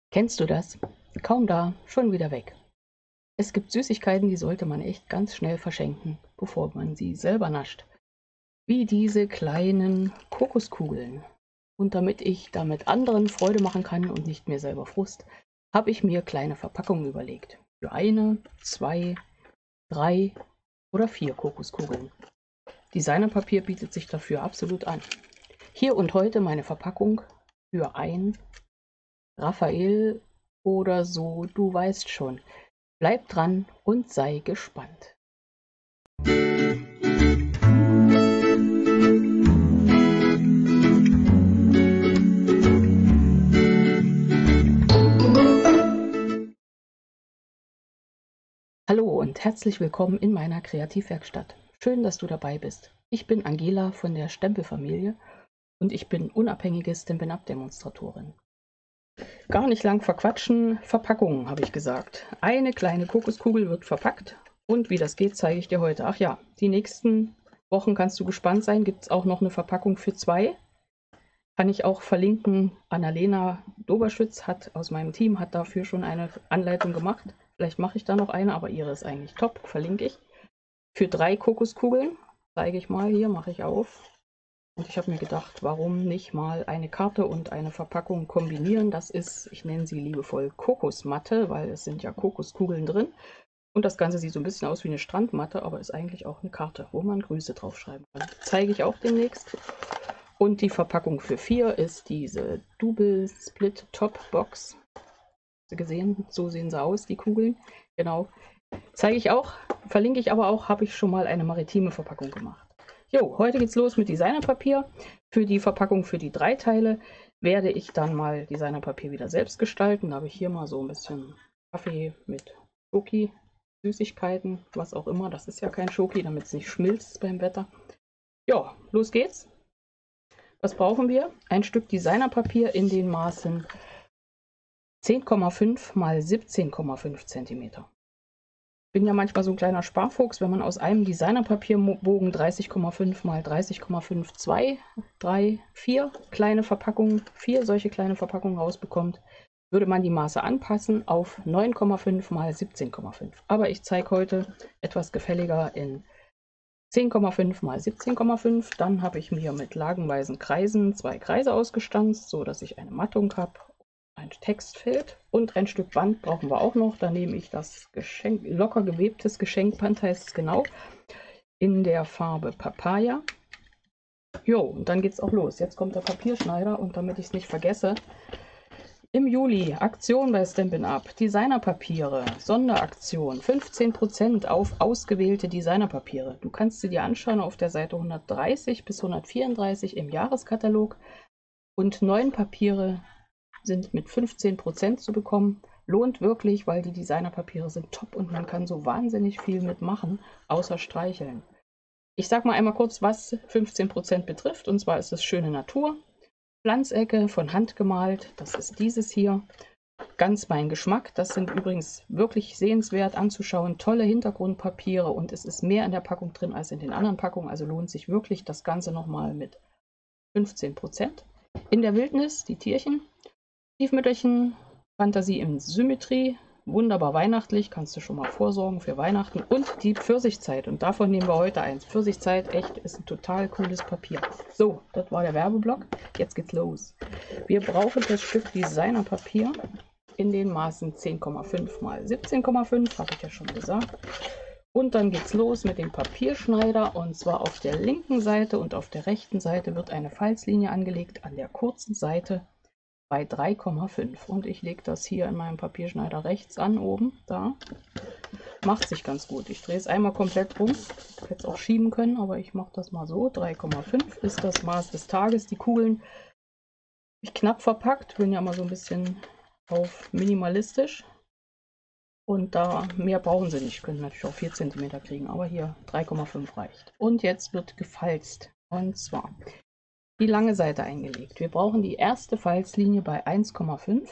Kennst du das? Kaum da, schon wieder weg. Es gibt Süßigkeiten, die sollte man echt ganz schnell verschenken, bevor man sie selber nascht. Wie diese kleinen Kokoskugeln. Und damit ich damit anderen Freude machen kann und nicht mir selber Frust, habe ich mir kleine Verpackungen überlegt. Für 1, 2, 3 oder 4 Kokoskugeln. Designerpapier bietet sich dafür absolut an. Hier und heute meine Verpackung für ein Raphael oder so, du weißt schon. Bleib dran und sei gespannt. Hallo und herzlich willkommen in meiner Kreativwerkstatt. Schön, dass du dabei bist. Ich bin Angela von der Stempelfamilie und ich bin unabhängige Stampin'-Up-Demonstratorin. Gar nicht lang verquatschen, Verpackungen habe ich gesagt. Eine kleine Kokoskugel wird verpackt und wie das geht, zeige ich dir heute. Ach ja, die nächsten Wochen kannst du gespannt sein, gibt es auch noch eine Verpackung für 2. Kann ich auch verlinken. Annalena Doberschütz aus meinem Team hat dafür schon eine Anleitung gemacht. Vielleicht mache ich da noch eine, aber ihre ist eigentlich top, verlinke ich. Für 3 Kokoskugeln, zeige ich mal hier, mache ich auf. Und ich habe mir gedacht, warum nicht mal eine Karte und eine Verpackung kombinieren. Das ist, ich nenne sie liebevoll Kokosmatte, weil es sind ja Kokoskugeln drin. Und das Ganze sieht so ein bisschen aus wie eine Strandmatte, aber ist eigentlich auch eine Karte, wo man Grüße draufschreiben kann. Zeige ich auch demnächst. Und die Verpackung für 4 ist diese Double Split Top Box. Hast du gesehen? So sehen sie aus, die Kugeln. Genau. Zeige ich auch, verlinke ich aber auch, habe ich schon mal eine maritime Verpackung gemacht. Jo, heute geht's los mit Designerpapier. Für die Verpackung für die 3 Teile werde ich dann mal Designerpapier wieder selbst gestalten. Da habe ich hier mal so ein bisschen Kaffee mit Schoki, Süßigkeiten, was auch immer. Das ist ja kein Schoki, damit es nicht schmilzt beim Wetter. Ja, los geht's. Was brauchen wir? Ein Stück Designerpapier in den Maßen 10,5 x 17,5 cm. Ich bin ja manchmal so ein kleiner Sparfuchs, wenn man aus einem Designerpapierbogen 30,5 x 30,5, 2, 3, 4 kleine Verpackungen, 4 solche kleine Verpackungen rausbekommt, würde man die Maße anpassen auf 9,5 x 17,5. Aber ich zeige heute etwas gefälliger in 10,5 x 17,5. Dann habe ich mir mit lagenweisen Kreisen 2 Kreise ausgestanzt, so dass ich eine Mattung habe. Ein Textfeld und ein Stück Band brauchen wir auch noch. Da nehme ich das locker gewebtes Geschenkband, heißt es genau, in der Farbe Papaya. Jo, und dann geht es auch los. Jetzt kommt der Papierschneider und damit ich es nicht vergesse, im Juli Aktion bei Stampin' Up, Designerpapiere, Sonderaktion, 15% auf ausgewählte Designerpapiere. Du kannst sie dir anschauen auf der Seite 130 bis 134 im Jahreskatalog und 9 Papiere sind mit 15% zu bekommen. Lohnt wirklich, weil die Designerpapiere sind top und man kann so wahnsinnig viel mitmachen, außer streicheln. Ich sage mal einmal kurz, was 15% betrifft. Und zwar ist es Schöne Natur, Pflanzecke von Hand gemalt, das ist dieses hier. Ganz mein Geschmack, das sind übrigens wirklich sehenswert anzuschauen, tolle Hintergrundpapiere und es ist mehr in der Packung drin als in den anderen Packungen, also lohnt sich wirklich das Ganze nochmal mit 15%. In der Wildnis, die Tierchen, Stiefmütterchen, Fantasie in Symmetrie, wunderbar weihnachtlich, kannst du schon mal vorsorgen für Weihnachten. Und die Pfirsichzeit, und davon nehmen wir heute eins. Pfirsichzeit, echt, ist ein total cooles Papier. So, das war der Werbeblock, jetzt geht's los. Wir brauchen das Stück Designerpapier in den Maßen 10,5 x 17,5, habe ich ja schon gesagt. Und dann geht's los mit dem Papierschneider, und zwar auf der linken Seite und auf der rechten Seite wird eine Falzlinie angelegt, an der kurzen Seite bei 3,5 und ich lege das hier in meinem Papierschneider rechts an, oben, da. Macht sich ganz gut. Ich drehe es einmal komplett rum. Ich hätte es auch schieben können, aber ich mache das mal so. 3,5 ist das Maß des Tages. Die Kugeln ich knapp verpackt, bin ja mal so ein bisschen auf minimalistisch. Und da mehr brauchen sie nicht. Können natürlich auch 4 cm kriegen, aber hier 3,5 reicht. Und jetzt wird gefalzt. Und zwar die lange Seite eingelegt. Wir brauchen die erste Falzlinie bei 1,5.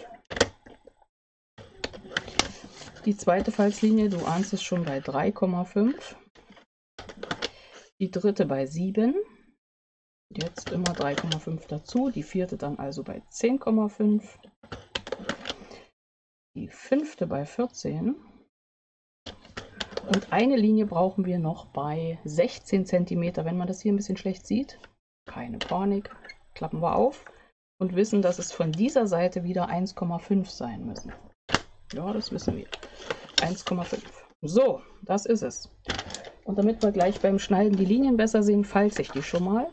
Die zweite Falzlinie, du ahnst es schon, bei 3,5. Die dritte bei 7. Jetzt immer 3,5 dazu. Die vierte dann also bei 10,5. die 5. bei 14 und eine Linie brauchen wir noch bei 16 cm. Wenn man das hier ein bisschen schlecht sieht, keine Panik, klappen wir auf und wissen, dass es von dieser Seite wieder 1,5 sein müssen. Ja, das wissen wir. 1,5. So, das ist es. Und damit wir gleich beim Schneiden die Linien besser sehen, falze ich die schon mal.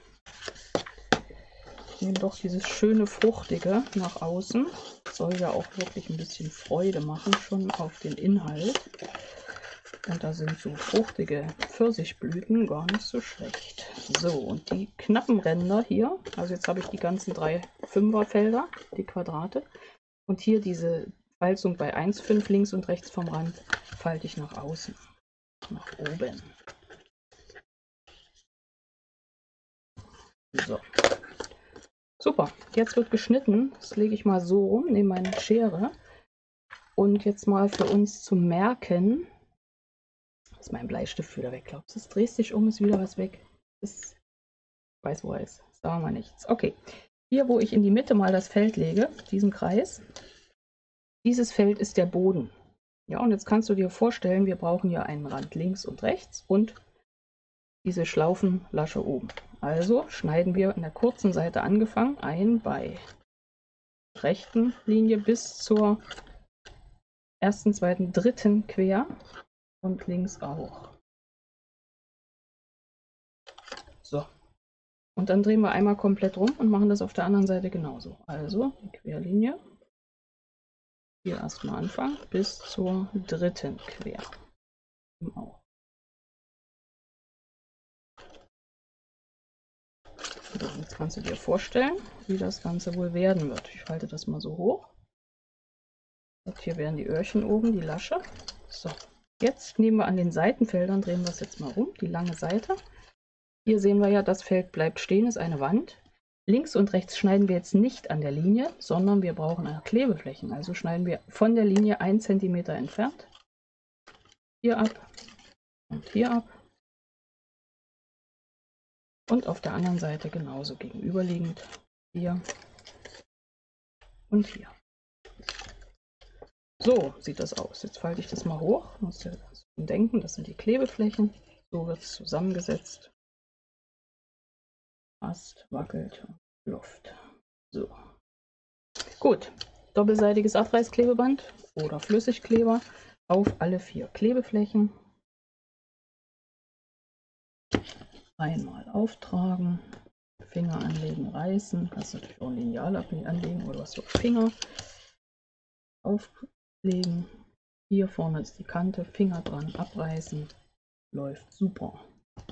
Ich nehme doch dieses schöne Fruchtige nach außen. Soll ja auch wirklich ein bisschen Freude machen, schon auf den Inhalt. Und da sind so fruchtige Pfirsichblüten gar nicht so schlecht. So, und die knappen Ränder hier, also jetzt habe ich die ganzen 3 5er-Felder, die Quadrate. Und hier diese Falzung bei 1,5 links und rechts vom Rand falte ich nach außen, nach oben. So. Super, jetzt wird geschnitten. Das lege ich mal so rum, nehme meine Schere. Und jetzt mal für uns zu merken, ist mein Bleistift wieder weg, glaubst du? Es drehst dich um, ist wieder was weg. Ich weiß, wo er ist. Sagen wir nichts. Okay, hier, wo ich in die Mitte mal das Feld lege, diesen Kreis, dieses Feld ist der Boden. Ja, und jetzt kannst du dir vorstellen, wir brauchen ja einen Rand links und rechts und diese Schlaufenlasche oben. Also schneiden wir in der kurzen Seite angefangen ein bei rechten Linie bis zur ersten, zweiten, dritten quer und links auch. So. Und dann drehen wir einmal komplett rum und machen das auf der anderen Seite genauso. Also die Querlinie. Hier erstmal anfangen bis zur dritten quer. Auch. So, jetzt kannst du dir vorstellen, wie das Ganze wohl werden wird. Ich halte das mal so hoch. Und hier wären die Öhrchen oben, die Lasche. So, jetzt nehmen wir an den Seitenfeldern, drehen wir es jetzt mal rum, die lange Seite. Hier sehen wir ja, das Feld bleibt stehen, ist eine Wand. Links und rechts schneiden wir jetzt nicht an der Linie, sondern wir brauchen Klebeflächen. Also schneiden wir von der Linie 1 cm entfernt. Hier ab und hier ab. Und auf der anderen Seite genauso gegenüberliegend. Hier und hier. So sieht das aus. Jetzt falte ich das mal hoch. Muss ja denken, das sind die Klebeflächen. So wird es zusammengesetzt. Passt, wackelt und Luft. So. Gut. Doppelseitiges Abreißklebeband oder Flüssigkleber auf alle 4 Klebeflächen. Einmal auftragen, Finger anlegen, reißen. Kannst natürlich auch ein Lineal anlegen oder was so Finger. Auflegen. Hier vorne ist die Kante, Finger dran, abreißen. Läuft super.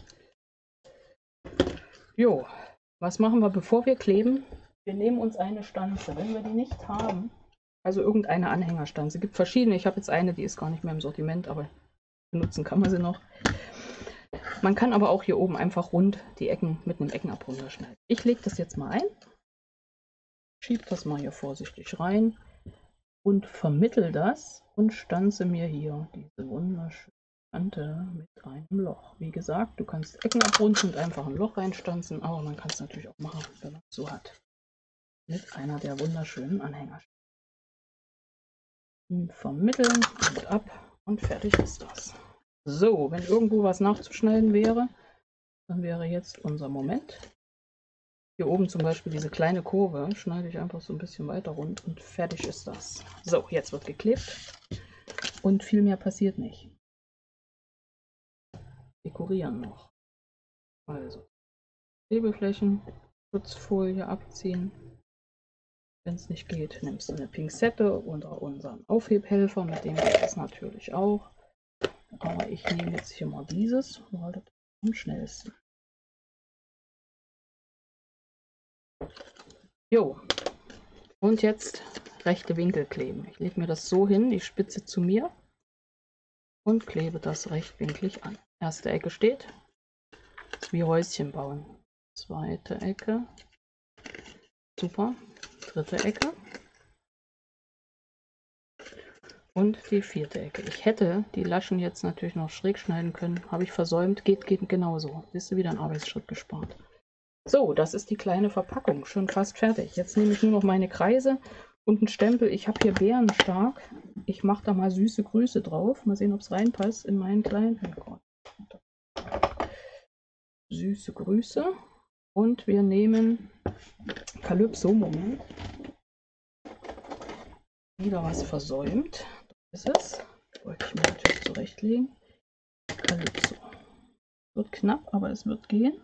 Jo, was machen wir, bevor wir kleben? Wir nehmen uns eine Stanze. Wenn wir die nicht haben, also irgendeine Anhängerstanze. Es gibt verschiedene. Ich habe jetzt eine, die ist gar nicht mehr im Sortiment, aber benutzen kann man sie noch. Man kann aber auch hier oben einfach rund die Ecken mit einem Eckenabrunder schneiden. Ich lege das jetzt mal ein, schiebe das mal hier vorsichtig rein und vermittel das und stanze mir hier diese wunderschöne Kante mit einem Loch. Wie gesagt, du kannst Ecken abrunden und einfach ein Loch reinstanzen, aber man kann es natürlich auch machen, wenn man es so hat. Mit einer der wunderschönen Anhänger. Vermitteln und ab und fertig ist das. So, wenn irgendwo was nachzuschneiden wäre, dann wäre jetzt unser Moment. Hier oben zum Beispiel diese kleine Kurve, schneide ich einfach so ein bisschen weiter rund und fertig ist das. So, jetzt wird geklebt und viel mehr passiert nicht. Dekorieren noch. Also, Klebeflächen, Schutzfolie abziehen. Wenn es nicht geht, nimmst du eine Pinzette oder unseren Aufhebhelfer, mit dem geht das natürlich auch. Aber ich nehme jetzt hier mal dieses, weil das am schnellsten. Jo, und jetzt rechte Winkel kleben. Ich lege mir das so hin, die Spitze zu mir und klebe das rechtwinklig an. Erste Ecke steht, das ist wie Häuschen bauen. Zweite Ecke, super. Dritte Ecke. Und die vierte Ecke. Ich hätte die Laschen jetzt natürlich noch schräg schneiden können. Habe ich versäumt. Geht genauso. Siehst du, wieder einen Arbeitsschritt gespart. So, das ist die kleine Verpackung. Schon fast fertig. Jetzt nehme ich nur noch meine Kreise und einen Stempel. Ich habe hier Bärenstark. Ich mache da mal süße Grüße drauf. Mal sehen, ob es reinpasst in meinen kleinen. Oh Gott. Süße Grüße. Und wir nehmen Calypso. Moment. Wieder was versäumt. Das ist es. Wollte ich mir natürlich zurechtlegen. Calypso. Wird knapp, aber es wird gehen.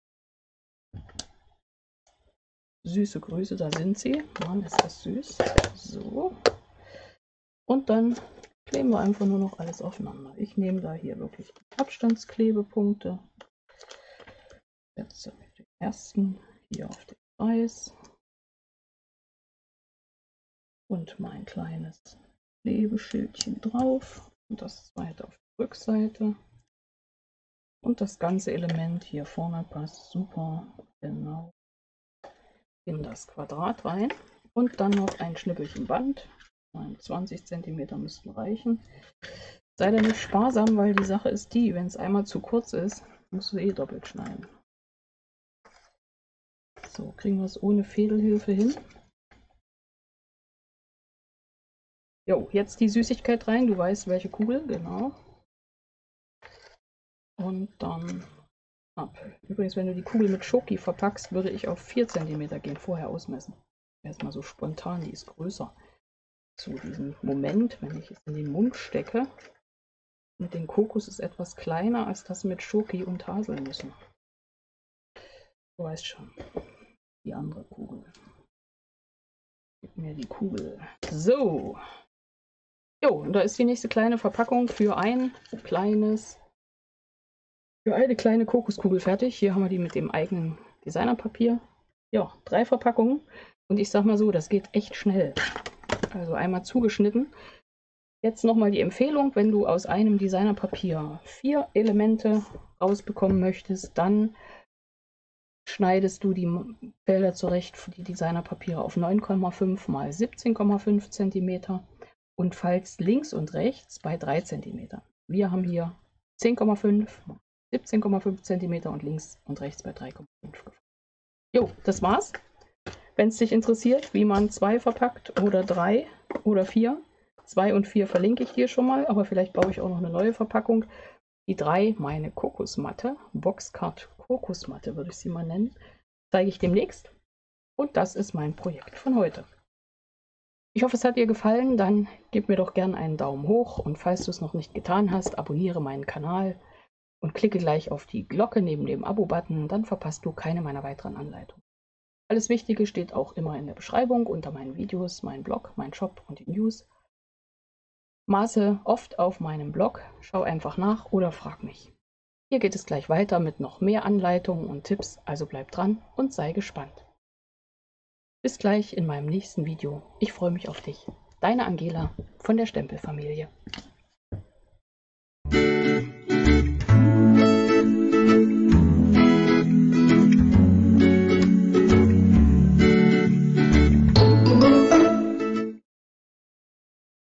Süße Grüße, da sind sie. Mann, ist das süß. So. Und dann kleben wir einfach nur noch alles aufeinander. Ich nehme da hier wirklich Abstandsklebepunkte. Setze den ersten hier auf den Kreis. Und mein kleines Klebeschildchen drauf. Und das zweite auf die Rückseite. Und das ganze Element hier vorne passt super genau in das Quadrat rein. Und dann noch ein Schnippelchen Band. 20 cm müssten reichen. Sei da nicht sparsam, weil die Sache ist die, wenn es einmal zu kurz ist, musst du eh doppelt schneiden. So, kriegen wir es ohne Fädelhilfe hin. Jo, jetzt die Süßigkeit rein. Du weißt, welche Kugel, genau. Und dann ab. Übrigens, wenn du die Kugel mit Schoki verpackst, würde ich auf 4 cm gehen, vorher ausmessen. Erstmal so spontan, die ist größer. Zu diesem Moment, wenn ich es in den Mund stecke, mit dem Kokos ist etwas kleiner als das mit Schoki und Haselnüssen. Du weißt schon, die andere Kugel. Gib mir die Kugel. So. Jo, und da ist die nächste kleine Verpackung für eine kleine Kokoskugel fertig. Hier haben wir die mit dem eigenen Designerpapier. Ja, 3 Verpackungen. Und ich sag mal so, das geht echt schnell. Also einmal zugeschnitten. Jetzt nochmal die Empfehlung, wenn du aus einem Designerpapier 4 Elemente rausbekommen möchtest, dann schneidest du die Felder zurecht für die Designerpapiere auf 9,5 x 17,5 cm und faltst links und rechts bei 3 cm. Wir haben hier 10,5 x 17,5 cm und links und rechts bei 3,5. Jo, das war's. Wenn es dich interessiert, wie man 2 verpackt oder 3 oder 4, 2 und 4 verlinke ich dir schon mal, aber vielleicht baue ich auch noch eine neue Verpackung. Die 3, meine Kokosmatte, Boxcard Kokosmatte würde ich sie mal nennen, zeige ich demnächst. Und das ist mein Projekt von heute. Ich hoffe, es hat dir gefallen, dann gib mir doch gerne einen Daumen hoch und falls du es noch nicht getan hast, abonniere meinen Kanal und klicke gleich auf die Glocke neben dem Abo-Button, dann verpasst du keine meiner weiteren Anleitungen. Alles Wichtige steht auch immer in der Beschreibung unter meinen Videos, mein Blog, mein Shop und die News. Maße oft auf meinem Blog, schau einfach nach oder frag mich. Hier geht es gleich weiter mit noch mehr Anleitungen und Tipps, also bleib dran und sei gespannt. Bis gleich in meinem nächsten Video. Ich freue mich auf dich. Deine Angela von der Stempelfamilie.